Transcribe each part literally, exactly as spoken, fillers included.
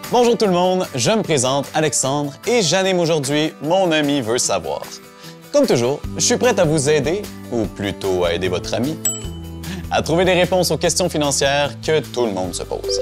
Bonjour tout le monde, je me présente Alexandre et j'anime aujourd'hui Mon ami veut savoir. Comme toujours, je suis prêt à vous aider, ou plutôt à aider votre ami, à trouver des réponses aux questions financières que tout le monde se pose.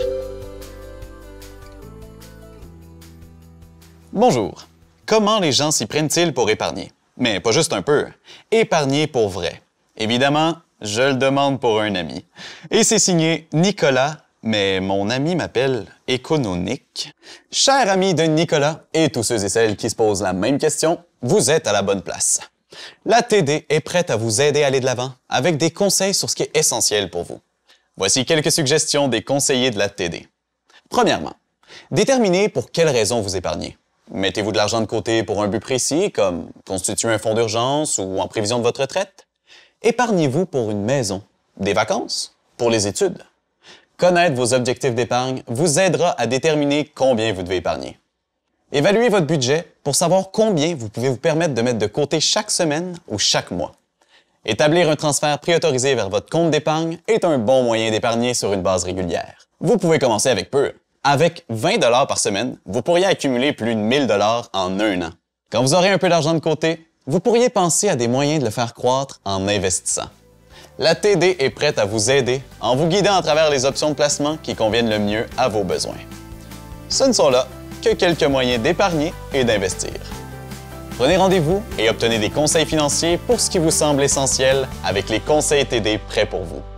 Bonjour. Comment les gens s'y prennent-ils pour épargner? Mais pas juste un peu. Épargner pour vrai. Évidemment, je le demande pour un ami. Et c'est signé Nicolas, mais mon ami m'appelle Écononique. Cher ami de Nicolas et tous ceux et celles qui se posent la même question, vous êtes à la bonne place. La T D est prête à vous aider à aller de l'avant avec des conseils sur ce qui est essentiel pour vous. Voici quelques suggestions des conseillers de la T D. Premièrement, déterminez pour quelles raisons vous épargnez. Mettez-vous de l'argent de côté pour un but précis, comme constituer un fonds d'urgence ou en prévision de votre retraite? Épargnez-vous pour une maison, des vacances, pour les études? Connaître vos objectifs d'épargne vous aidera à déterminer combien vous devez épargner. Évaluez votre budget pour savoir combien vous pouvez vous permettre de mettre de côté chaque semaine ou chaque mois. Établir un transfert préautorisé vers votre compte d'épargne est un bon moyen d'épargner sur une base régulière. Vous pouvez commencer avec peu. Avec vingt dollars par semaine, vous pourriez accumuler plus de mille dollars en un an. Quand vous aurez un peu d'argent de côté, vous pourriez penser à des moyens de le faire croître en investissant. La T D est prête à vous aider en vous guidant à travers les options de placement qui conviennent le mieux à vos besoins. Ce ne sont là que quelques moyens d'épargner et d'investir. Prenez rendez-vous et obtenez des conseils financiers pour ce qui vous semble essentiel avec les conseils T D prêts pour vous.